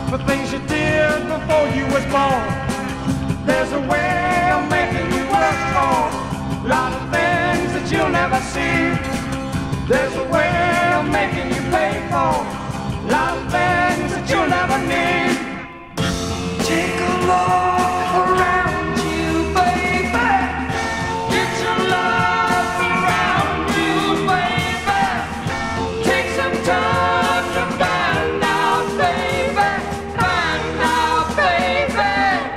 for things you did before you was born. There's a way of making you work for a lot of things that you'll never see. There's a way of making you pay for a lot of things that you'll never need. Take a look around you, baby. Get your love around you, baby. Take some time to find out, baby. Find out, baby.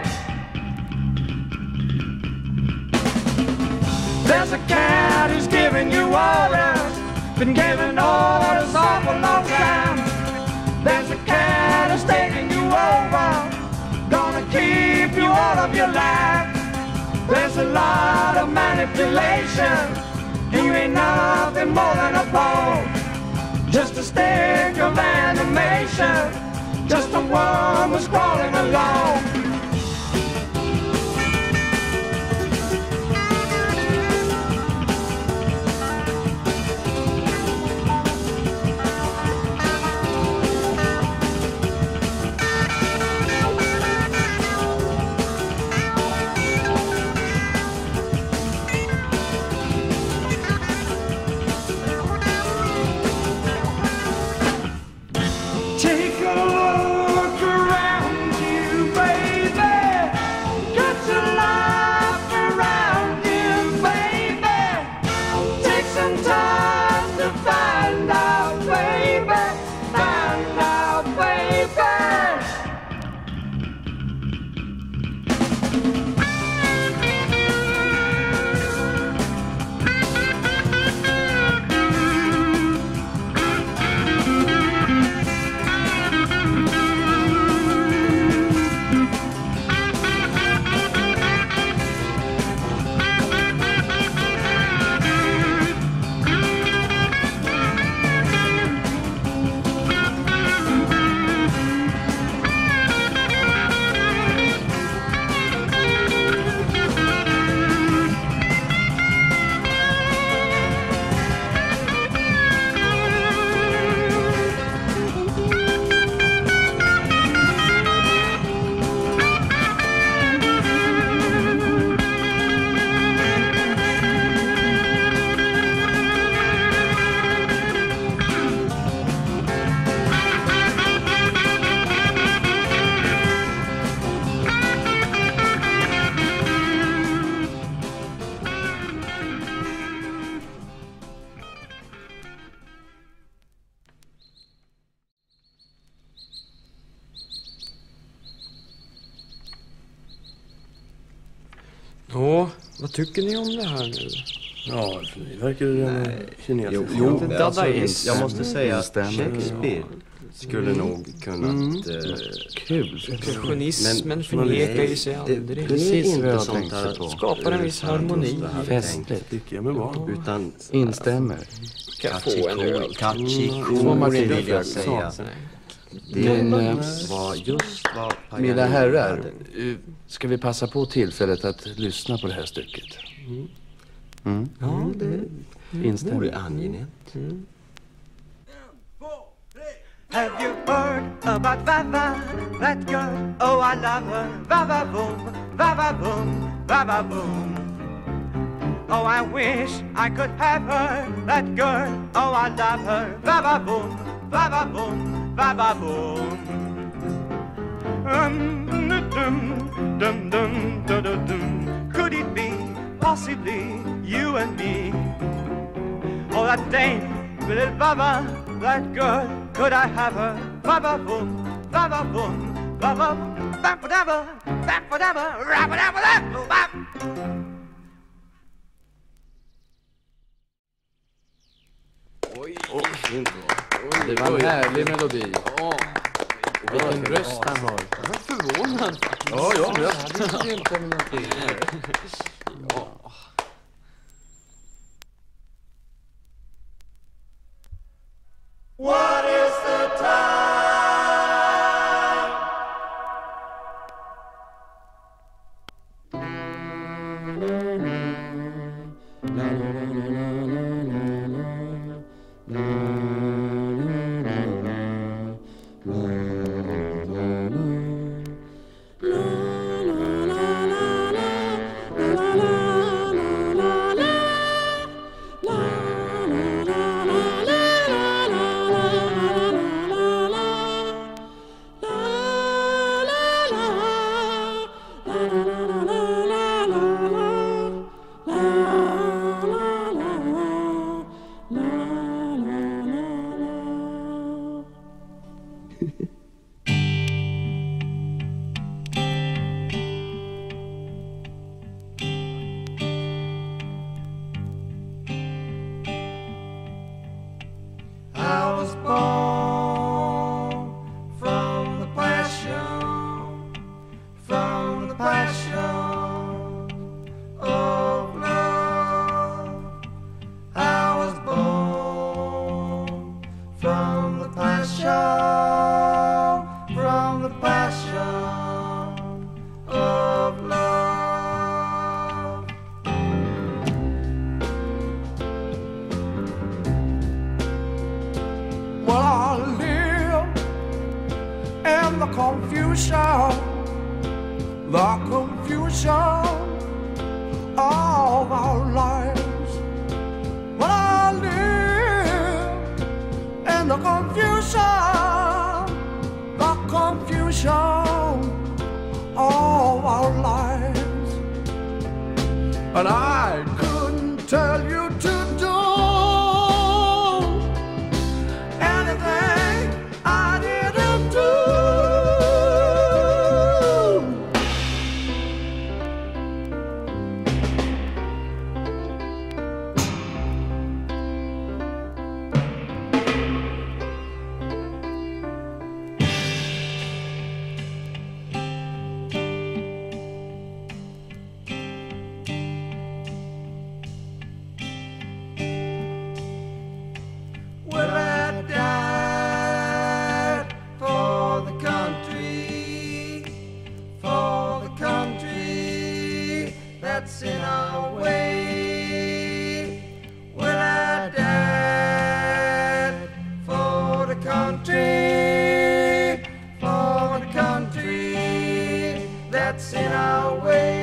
There's a cat who's giving you orders. Been giving orders all for a long time. There's a cat who's taking you over. Gonna keep you all of your life. There's a lot of manipulation. You ain't nothing more than a pawn. Just a stick of animation. Just a worm who's crawling along. Ja, vad tycker ni om det här nu? Ja, det verkar ju kinesiskt. Jo, alltså, jag måste säga att Shakespeare skulle nog kunnat... Kul. Perfektionismen förnekar ju sig aldrig. Precis vad jag sånt tänkte på. Skapar en viss harmoni. Festligt. Tycker jag med barn. Utan Instämmer. Kan få en öl. Kachikori vill jag säga. Men, var just vad Paganini mina herrar, hade. ska vi passa på tillfället att lyssna på det här stycket? Ja, det Instämmer. vore angenämt. Have you heard about Vava, that girl? Oh, I love her. Vava boom, Vava boom, Vava boom. Oh, I wish I could have her, that girl. Oh, I love her. Vava boom, Vava boom, Vava boom. Could it be possibly you and me? Oh, that dame, little Vava, that girl. Could I have her? Baba boom, baba boom, baba boom, baba, baba, baba, baba. Oj, Det var en härlig melodi. vilken röst han har. Jag var förvånad. Ja, jag hade inte någonting. What is the time? the passion of love. Well, I live in the confusion of our lives. Well, I live in the confusion of our lives. And I couldn't tell you to do anything I didn't do. That's in our way. Well, I died for the country, that's in our way.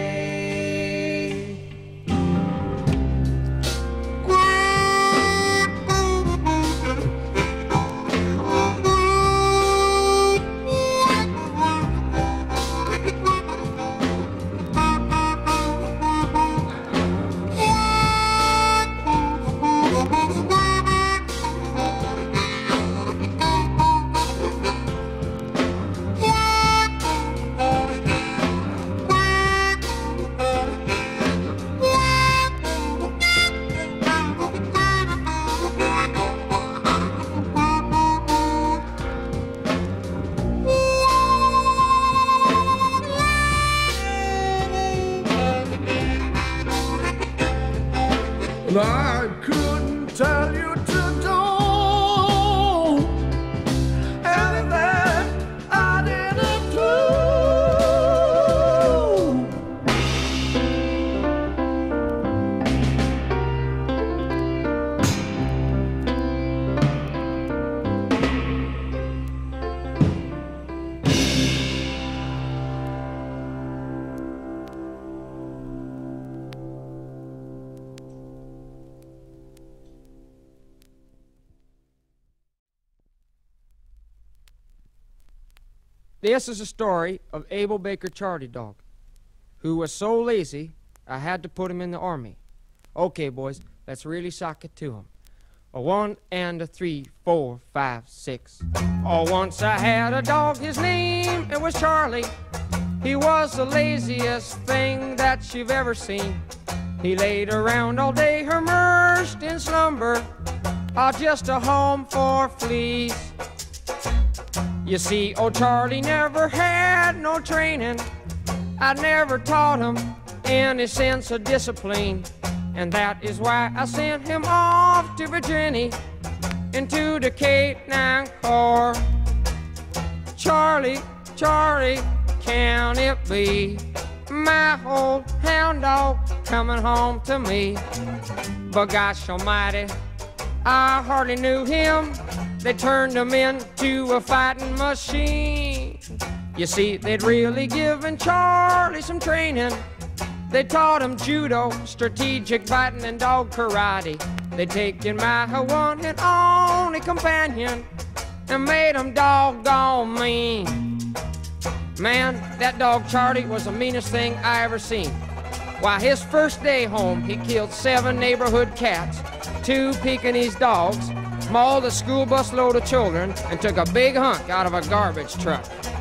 I couldn't tell you to do anything I didn't do. This is a story of Abel Baker Charlie Dog, who was so lazy I had to put him in the army. Okay, boys, let's really sock it to him. A 1 and a 3, 4, 5, 6. Oh, once I had a dog, his name, it was Charlie. He was the laziest thing that you've ever seen. He laid around all day, immersed in slumber, just a home for fleas. You see, old Charlie never had no training. I never taught him any sense of discipline. And that is why I sent him off to Virginia into the K-9 Corps. Charlie, Charlie, can it be my old hound dog coming home to me? But gosh almighty, I hardly knew him. They turned him into a fighting machine. You see, they'd really given Charlie some training. They taught him judo, strategic fighting, and dog karate. They'd taken my one and only companion and made him doggone mean. Man, that dog Charlie was the meanest thing I ever seen. Why, his first day home, he killed 7 neighborhood cats, 2 Pekingese dogs, mauled a school bus load of children, and took a big hunk out of a garbage truck.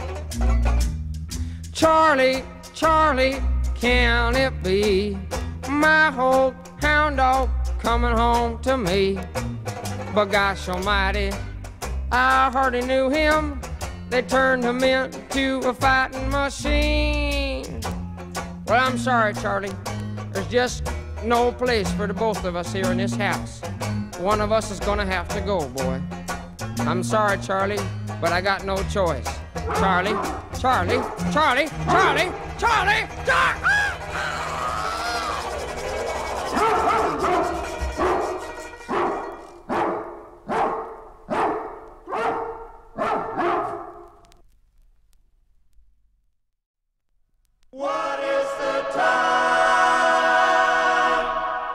Charlie, Charlie, can it be my old hound dog coming home to me? But gosh almighty, I hardly knew him. They turned him into a fighting machine. Well, I'm sorry, Charlie. There's just no place for the both of us here in this house. One of us is gonna have to go, boy. I'm sorry, Charlie, but I got no choice. Charlie, Charlie, Charlie, Charlie, Charlie, Charlie. What is the time?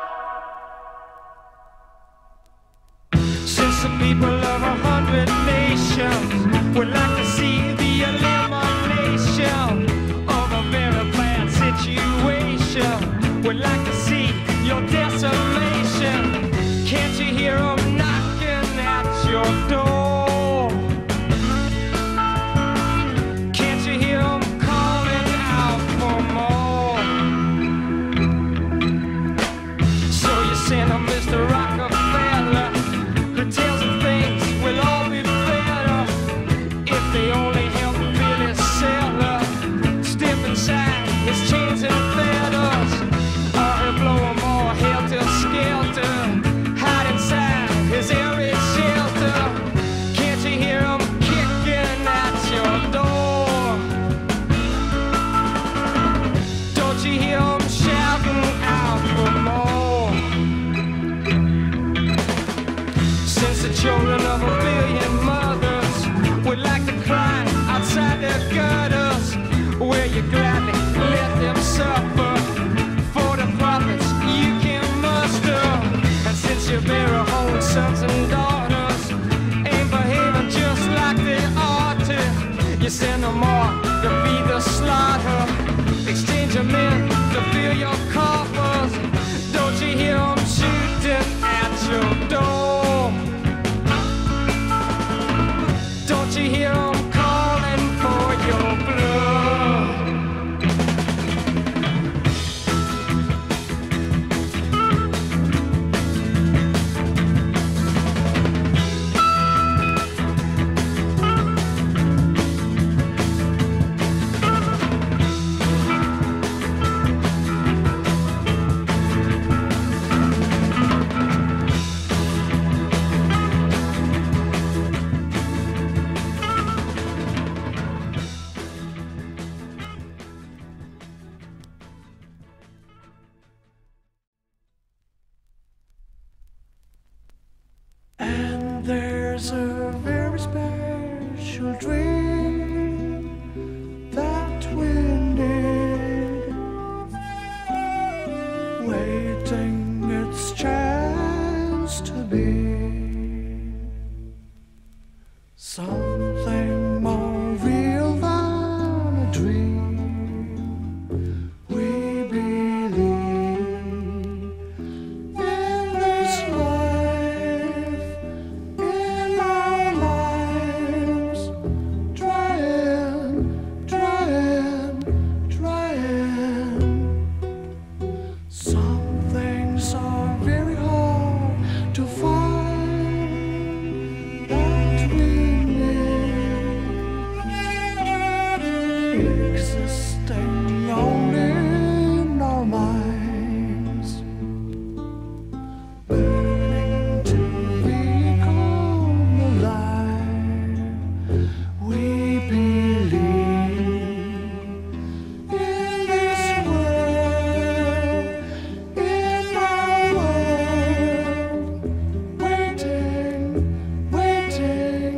Since the people of 100 nations would like to see the elimination of a very bad situation, would like to see your desolation. Can't you hear them knocking at your door? Can't you hear them calling out for more? So you send a Mr. Rockefeller who tells them things will all be better if they only help Billy Seller step inside his chains and fetters, or he'll blow them all helter-skelter, hide inside his airy shelter. Can't you hear him kicking at your door? Don't you hear him shouting out for more? Since the children of a billion mothers would like to cry outside their gutters, will you gladly let them suffer for the profits you can muster? And since your very own sons and daughters ain't behaving just like they ought to, you send them off to feed the slaughter, exchange your men to fill your coffers. Don't you hear them shooting at your door? Don't you hear them calling for your blood? And there's a very special dream that we need, waiting its chance to be something more real than a dream. We believe in this life, in our lives, trying, trying, trying. Some things are very hard to find that we need, existing only in our minds, burning to become alive. We believe in this world, in our world, waiting, waiting,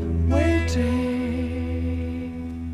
waiting.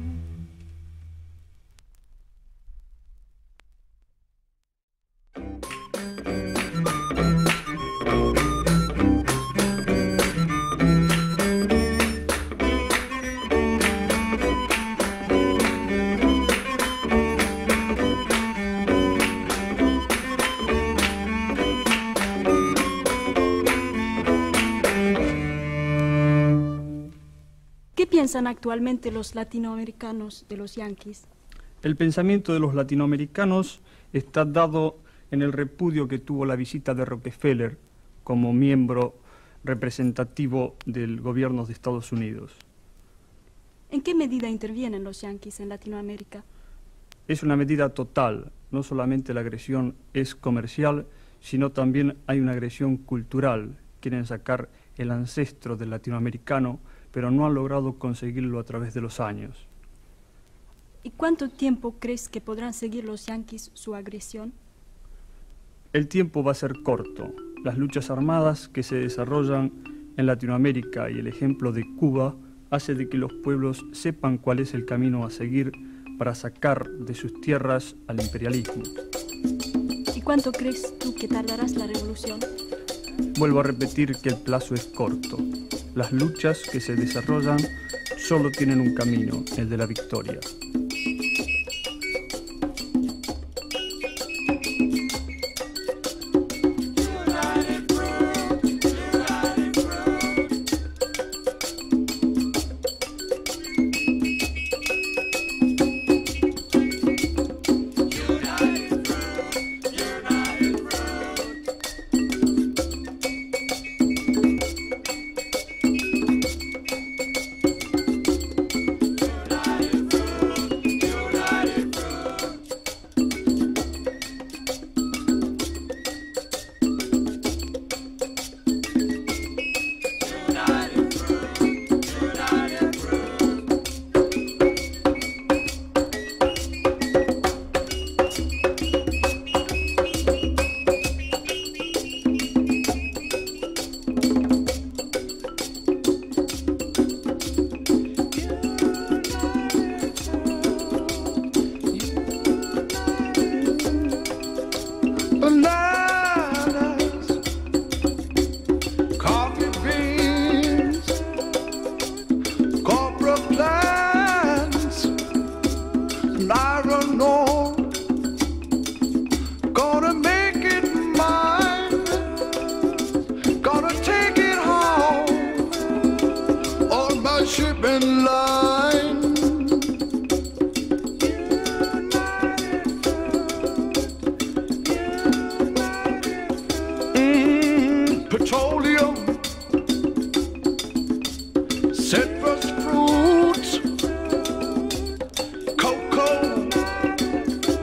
¿Qué piensan actualmente los latinoamericanos de los yanquis? El pensamiento de los latinoamericanos está dado en el repudio que tuvo la visita de Rockefeller como miembro representativo del gobierno de Estados Unidos. ¿En qué medida intervienen los yanquis en Latinoamérica? Es una medida total, no solamente la agresión es comercial, sino también hay una agresión cultural. Quieren sacar el ancestro del latinoamericano, pero no han logrado conseguirlo a través de los años. ¿Y cuánto tiempo crees que podrán seguir los yanquis su agresión? El tiempo va a ser corto. Las luchas armadas que se desarrollan en Latinoamérica y el ejemplo de Cuba hace de que los pueblos sepan cuál es el camino a seguir para sacar de sus tierras al imperialismo. ¿Y cuánto crees tú que tardarás la revolución? Vuelvo a repetir que el plazo es corto. Las luchas que se desarrollan solo tienen un camino, el de la victoria. Petroleum, citrus fruits, cocoa,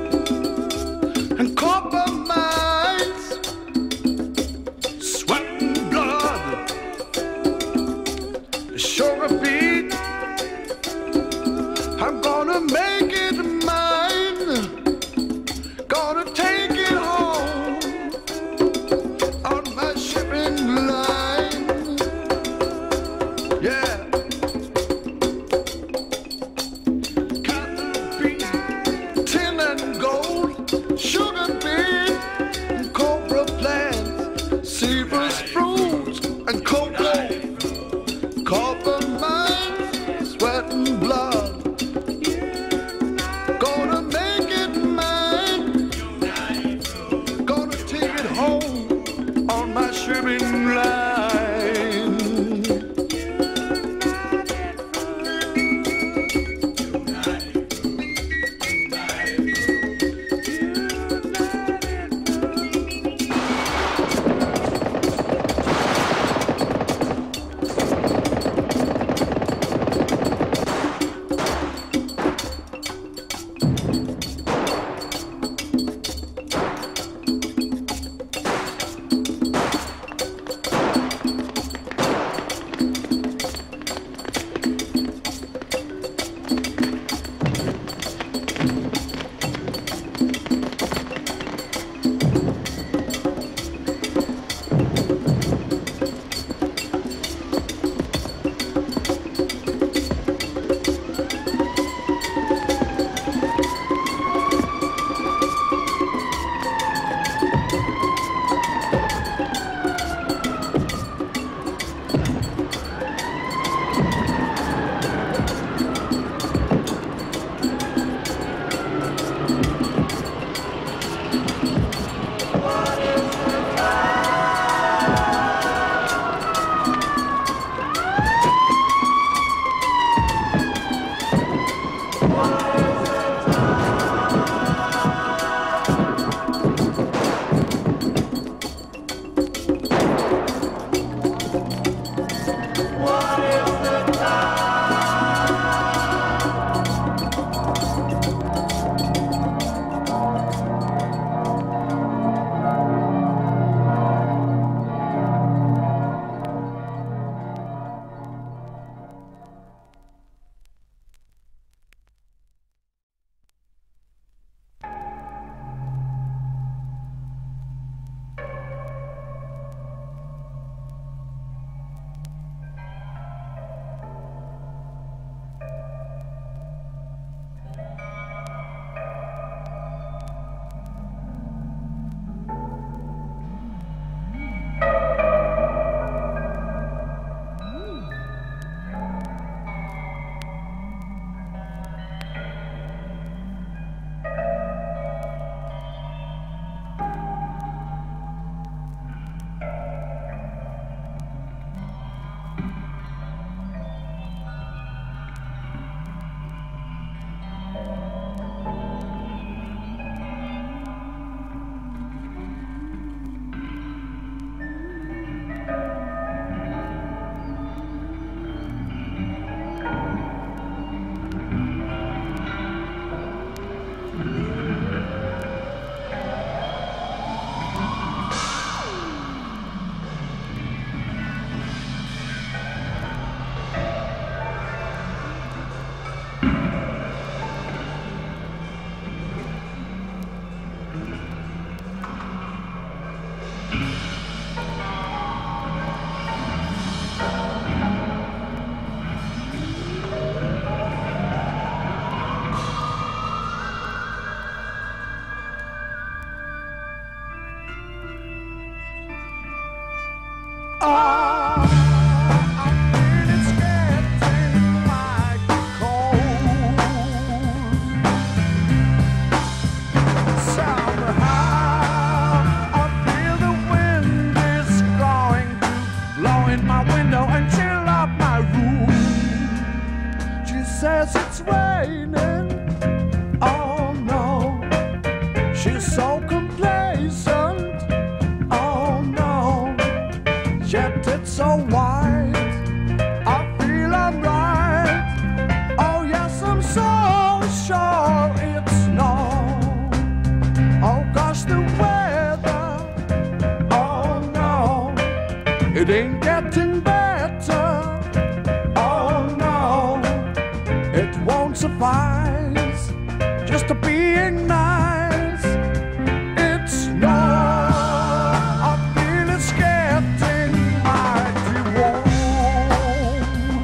Says it's raining. Oh no, she's so complacent. Oh no, yet it's so white. I feel I'm right. Oh yes, I'm so sure it's no. Oh gosh, the weather. Oh no, it ain't getting better. Oh no, it won't suffice just to being nice. It's not. I feel it's getting mighty warm.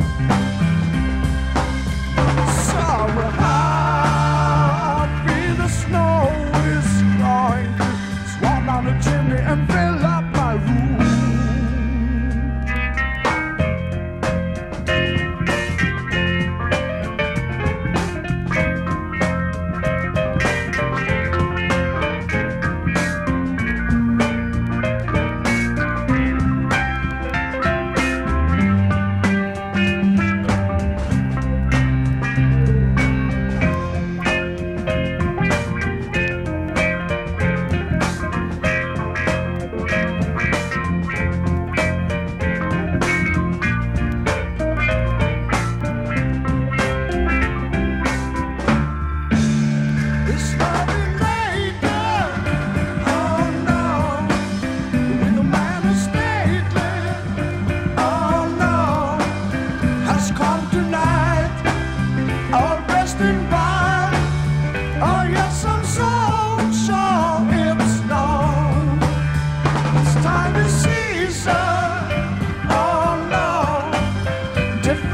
Somehow I feel the snow is going to swarm down the chimney and fill up my room.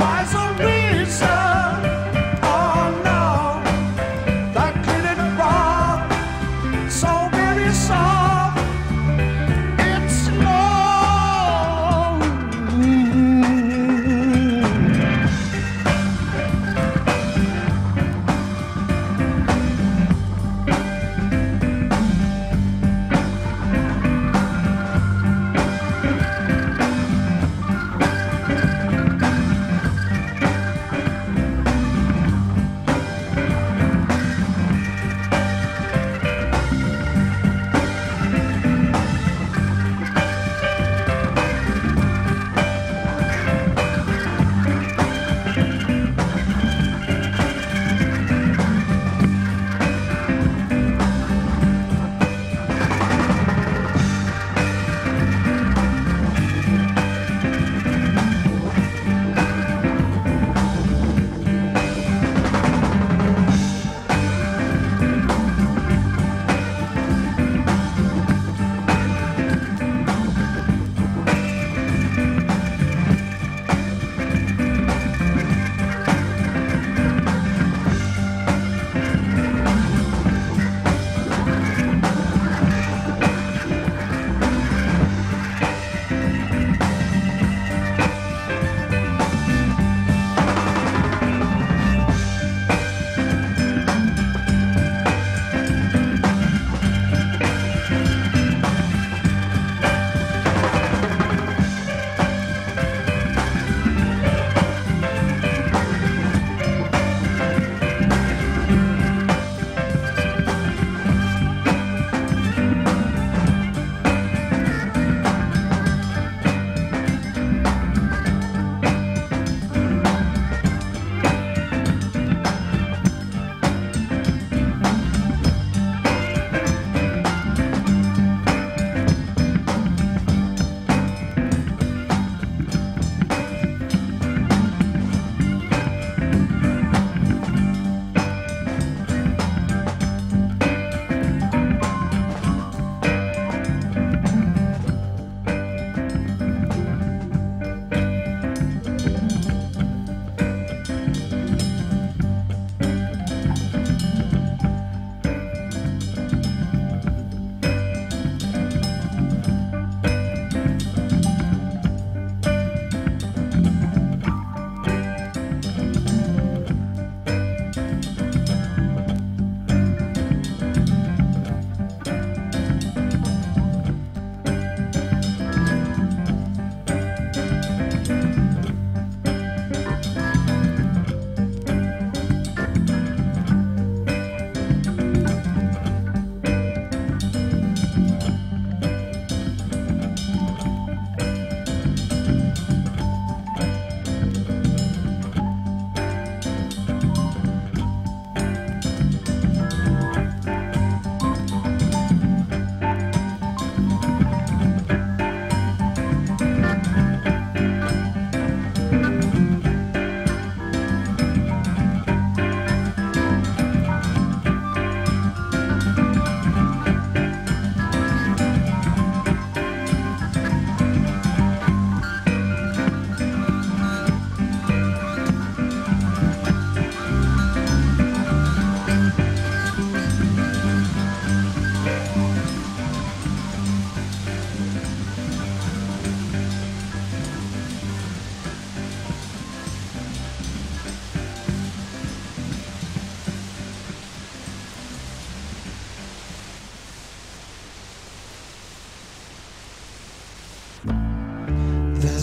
That glittering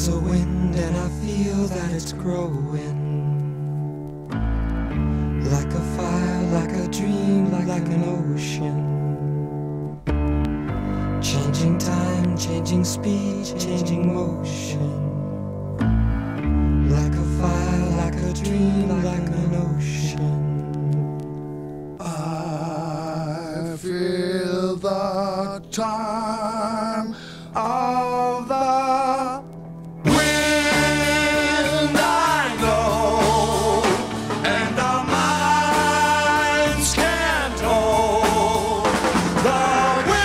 There's a wind and I feel that it's growing. Like a fire, like a dream, like an ocean. Changing time, changing speed, changing motion. Like a fire, like a dream, like an ocean. I feel the time of the wind, I know, and our minds can't hold the wind.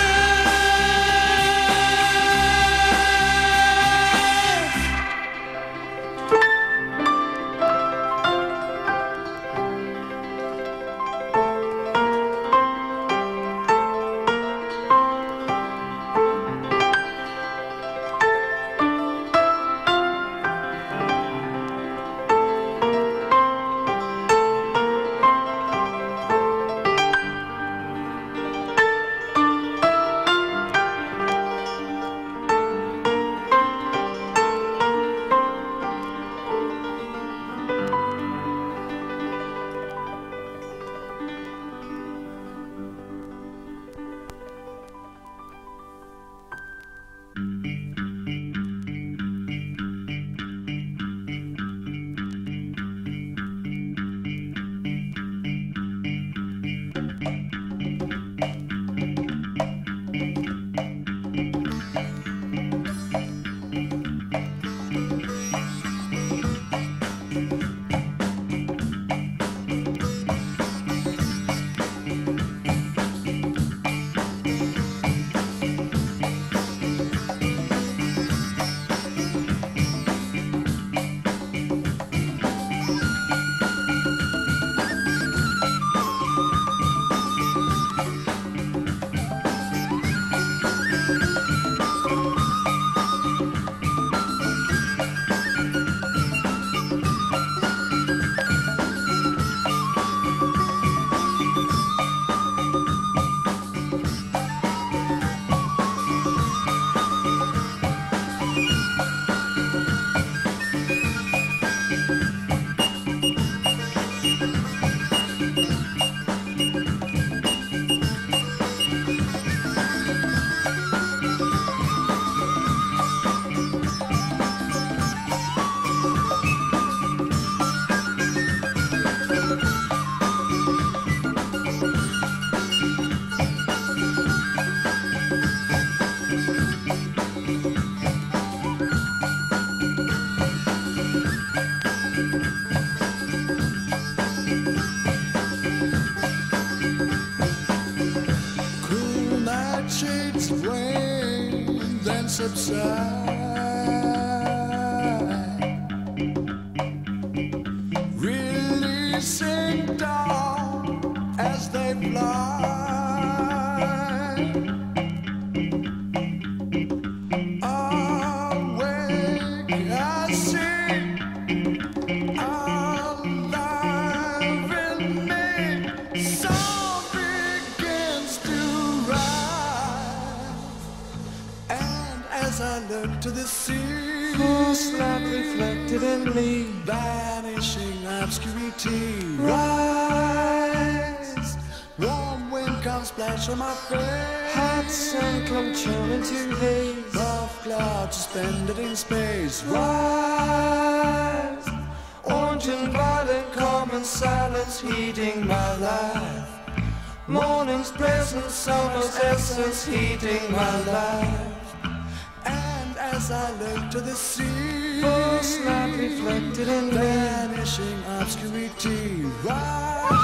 Releasing dawn as they fly. Awake, I see, alive in me. Sound begins to rise, and as I look to the sea, first light reflected in me, vanishing obscurity. Rise, warm wind comes splash on my face. hot sun come churning to haze, Soft clouds suspended in space. rise, orange and violet common silence heating my life. Morning's presence, summer's essence heating my life. And as I look to the sea, First light reflected in me, vanishing obscurity. Rise.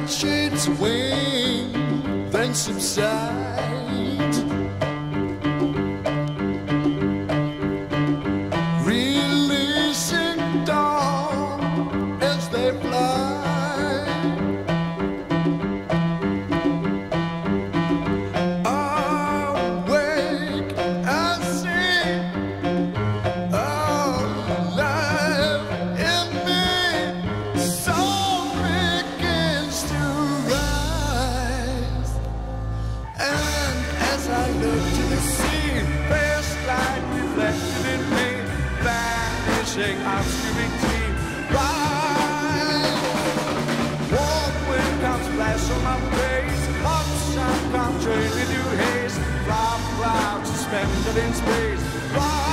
shades wane, then subside. Releasing dawn as they fly. Awake, I see alive in me. Soul begins to rise, and as I look to the sea, first light reflected in me, vanishing, I'm screaming team. Rise, warm wind comes splash on my face, hot sun comes trailing into haze, fly clouds suspended in space. Rise,